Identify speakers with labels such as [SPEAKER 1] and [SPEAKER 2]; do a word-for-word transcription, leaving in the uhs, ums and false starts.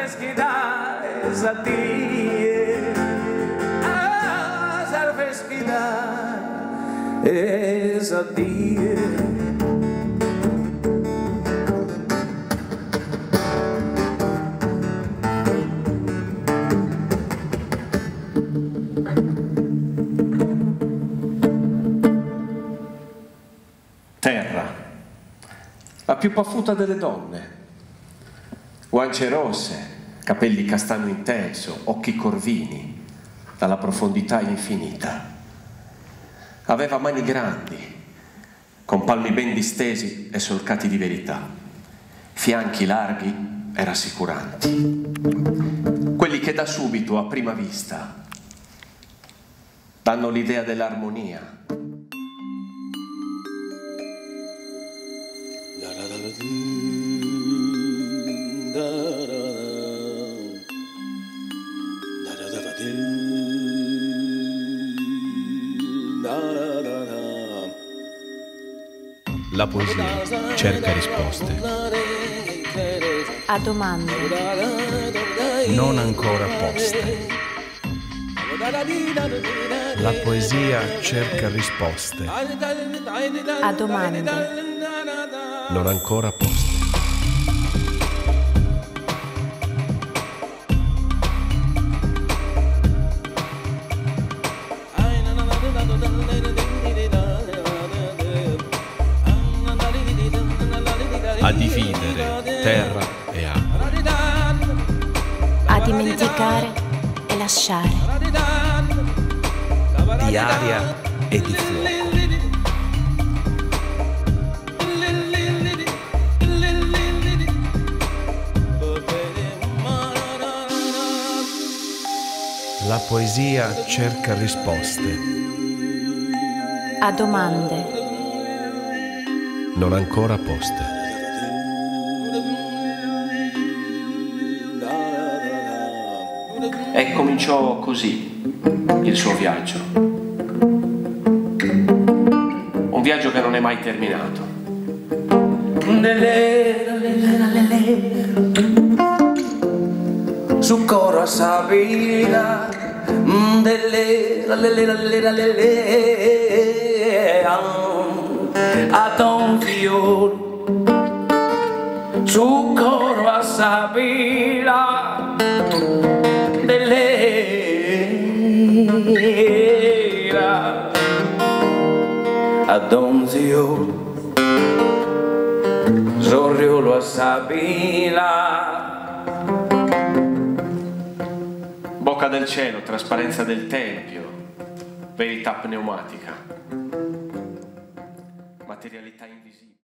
[SPEAKER 1] Sarfeskida esatie, ah, Sarfeskida esatie.
[SPEAKER 2] Terra, la più paffuta delle donne, guance rosse, capelli castano intenso, occhi corvini, dalla profondità infinita. Aveva mani grandi, con palmi ben distesi e solcati di verità, fianchi larghi e rassicuranti, quelli che da subito, a prima vista, danno l'idea dell'armonia.
[SPEAKER 3] La poesia cerca risposte
[SPEAKER 4] a domande
[SPEAKER 3] non ancora poste. La poesia cerca risposte
[SPEAKER 4] a domande
[SPEAKER 3] non ancora poste. A dividere terra e acqua,
[SPEAKER 4] a dimenticare e lasciare,
[SPEAKER 3] di aria e di fuoco. La poesia cerca risposte
[SPEAKER 4] a domande
[SPEAKER 3] non ancora poste.
[SPEAKER 2] E cominciò così il suo viaggio. Un viaggio che non è mai terminato.
[SPEAKER 1] Su coro sabila a don fior su coro sabila dell'era a don fior Zorriolo a sabila.
[SPEAKER 2] Bocca del cielo, trasparenza del tempio, verità pneumatica, materialità invisibile.